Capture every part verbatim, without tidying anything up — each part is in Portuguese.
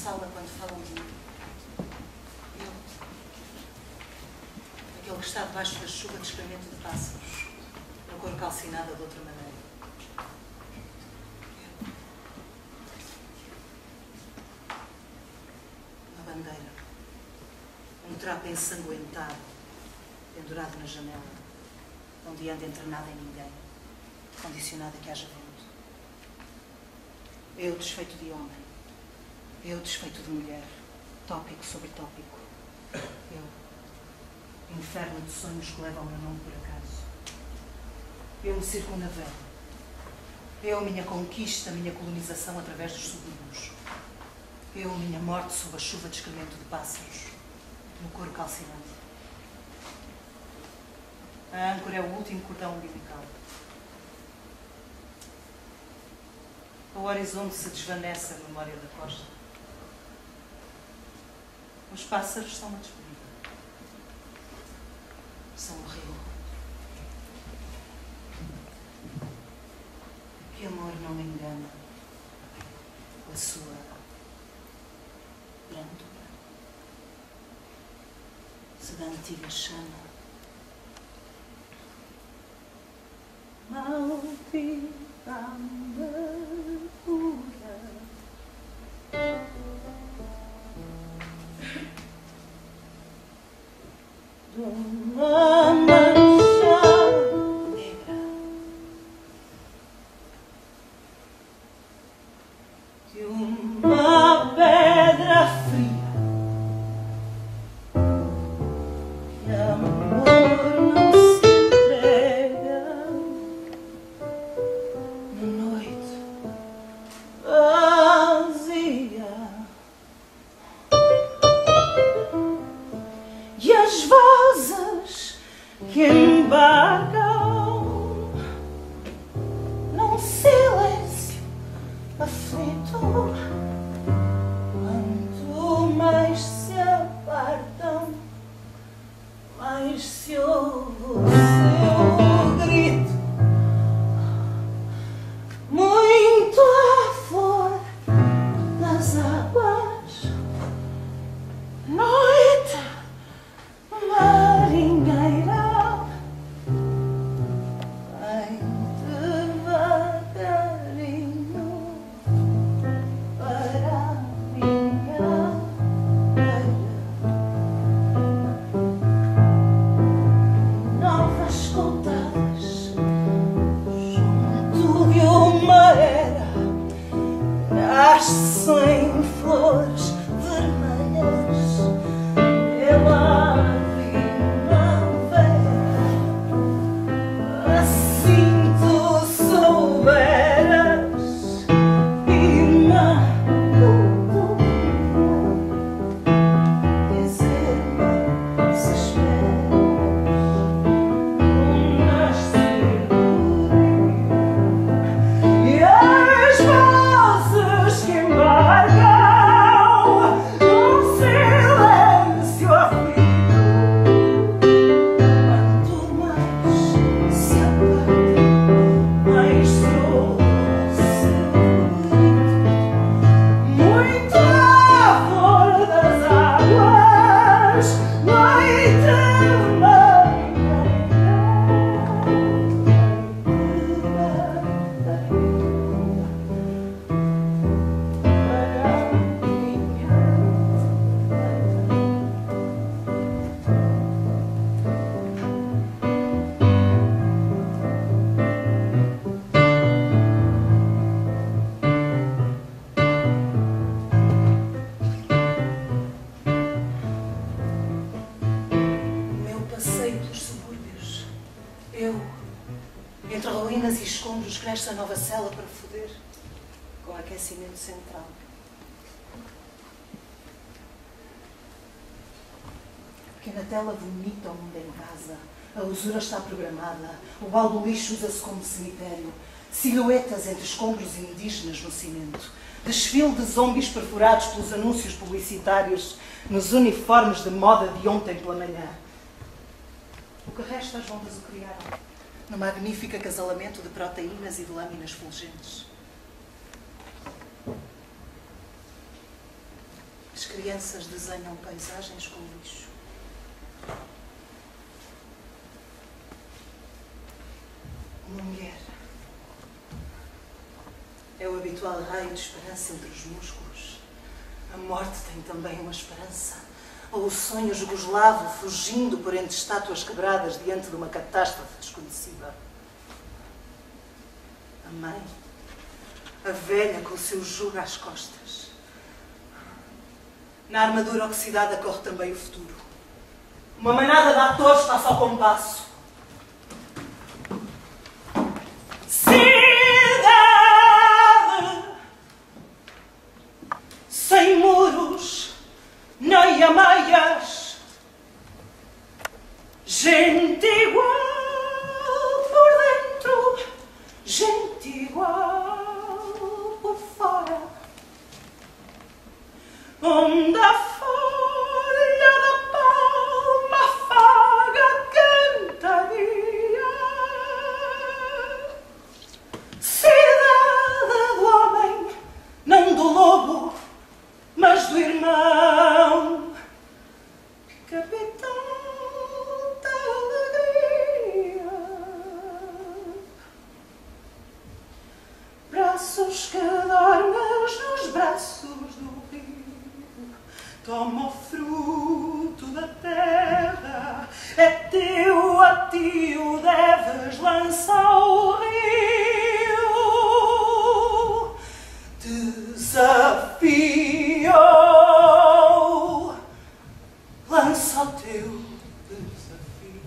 sala quando falam de mim. Eu, aquele que está debaixo da chuva de excremento de pássaros, na cor calcinada de outra maneira. Eu, uma bandeira, um trapo ensanguentado, pendurado na janela, onde anda entre nada e ninguém, condicionado a que haja vento. Eu, desfeito de homem. Eu, desfeito de mulher. Tópico sobre tópico. Eu, inferno de sonhos que levam o meu nome por acaso. Eu, me circunnavego. Eu, minha conquista, minha colonização através dos sublímios. Eu, minha morte sob a chuva de excremento de pássaros, no couro calcinante. A âncora é o último cordão umbilical. O horizonte se desvanece à memória da costa. Os pássaros são uma despedida. São o rio. Que amor não engana a sua brandura. Se da antiga chama maldita amargura de uma mancha negra, de uma pedra fria, que amor não se entrega na noite vazia. E as vozes que embarcam num silêncio aflito, quanto mais se apartam, mais se ouve o seu grito. Muito à flor das águas, noite marinheira, vem devagarinho para a minha beira. Novas contadas junto de uma era, nasce sem flores vermelhas pela primavera. Assim tu souberas e maluco dizer-me se esperas um nascer do rio. E as vozes que embarcam num silêncio aflito, quanto mais se apartam, mais se ouve o seu grito. Muito à flor das águas, noite meu passeio pelos subúrbios. Eu, entre ruínas e escombros, cresce a nova cela para foder, com aquecimento central. A pequena tela vomita o mundo em casa, a usura está programada, o balde do lixo usa-se como cemitério, silhuetas entre escombros indígenas no cimento, desfile de zombies perfurados pelos anúncios publicitários nos uniformes de moda de ontem pela manhã. O que resta as ondas o criaram, no magnífico acasalamento de proteínas e de lâminas fulgentes. crianças desenham paisagens com lixo. Uma mulher é o habitual raio de esperança entre os músculos. A morte tem também uma esperança. Ou o sonho jugoslavo fugindo por entre estátuas quebradas diante de uma catástrofe desconhecida. A mãe, a velha com o seu jugo às costas. Na armadura oxidada corre também o futuro. Uma manada de atores passa ao compasso. Cidade sem muros nem amaias, gente igual por dentro, gente igual por fora, onde a folha da palma afaga cantaria. Cidade do homem, não do lobo, mas do irmão, capitão da alegria. Braços que dormes nos braços do rio, toma o fruto da terra, é teu, a ti o deves lançar ao rio. Desafio, lança o teu desafio.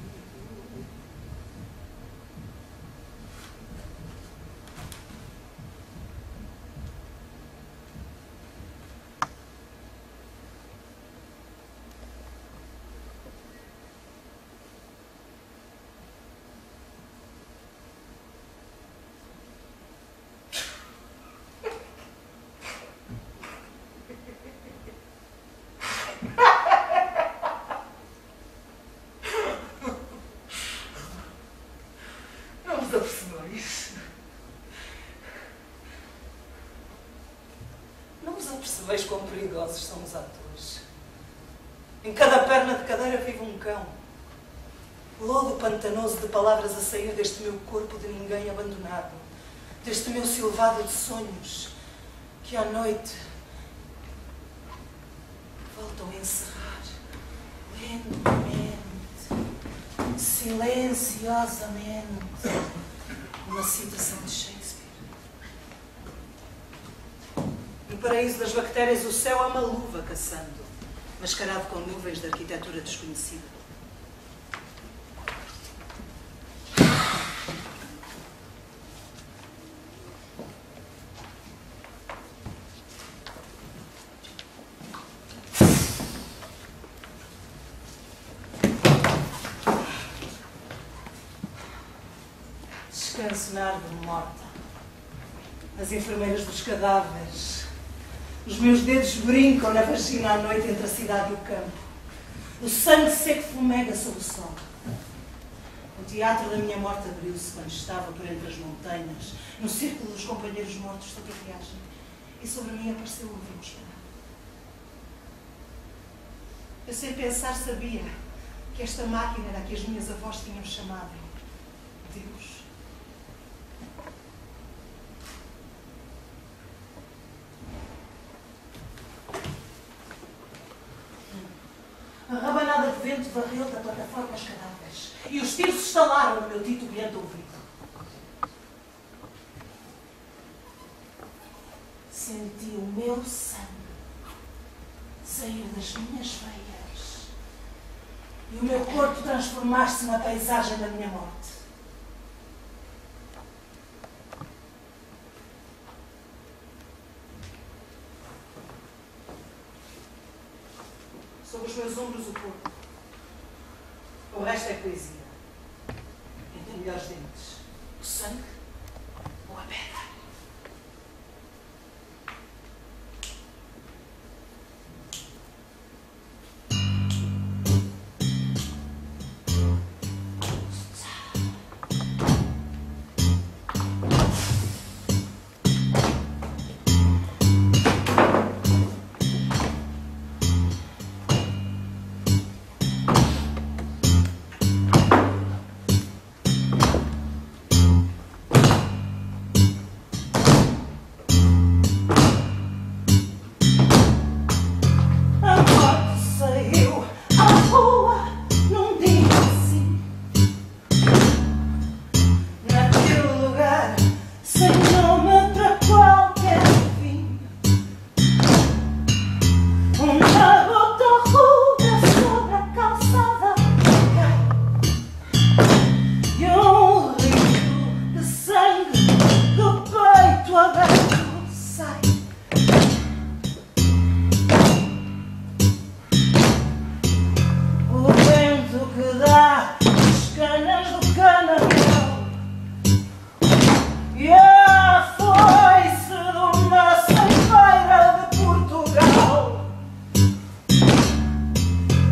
Vejo quão perigosos são os atores. Em cada perna de cadeira vive um cão. Lodo pantanoso de palavras a sair deste meu corpo de ninguém abandonado, deste meu silvado de sonhos, que à noite voltam a encerrar lentamente, silenciosamente, uma citação de Shakespeare. No paraíso das bactérias, o céu é uma luva caçando, mascarado com nuvens de arquitetura desconhecida. Descanso na árvore morta, as enfermeiras dos cadáveres. Os meus dedos brincam na vagina à noite entre a cidade e o campo. O sangue seco fumega sob o sol. O teatro da minha morte abriu-se quando estava por entre as montanhas, no círculo dos companheiros mortos sobre a viagem, e sobre mim apareceu o ouvido esperado. Eu, sem pensar, sabia que esta máquina era a que as minhas avós tinham chamado Deus. A rabanada de vento varreu da plataforma os cadáveres e os tiros estalaram no meu titubeante ouvido. Senti o meu sangue sair das minhas veias e o meu corpo transformar-se na paisagem da minha morte. Sobre os meus ombros o corpo. O resto é poesia. Entre melhores dentes, o sangue ou a pedra.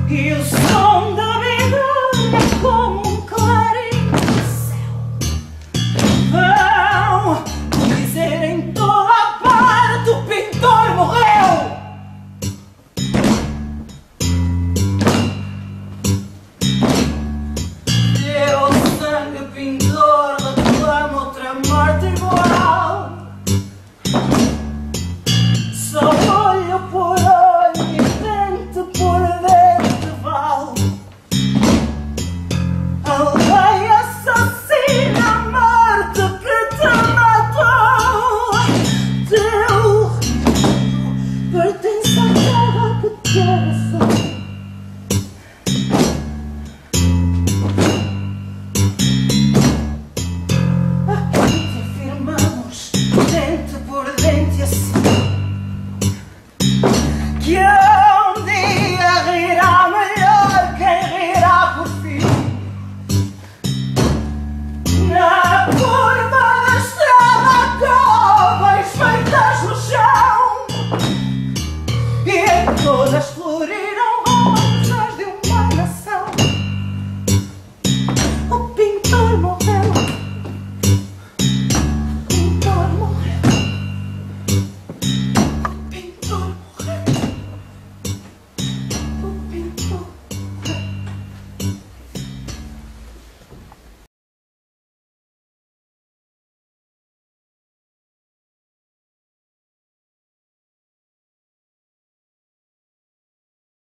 E o som da vida é como um clarim do céu. Vão dizer em toda a parte: o pintor morreu. Deu sangue, pintor, reclama outra morte igual. Só olho por olho e dente por dente vale. A lei assassina, a morte que te matou. Teu pertence à terra que te abraçou.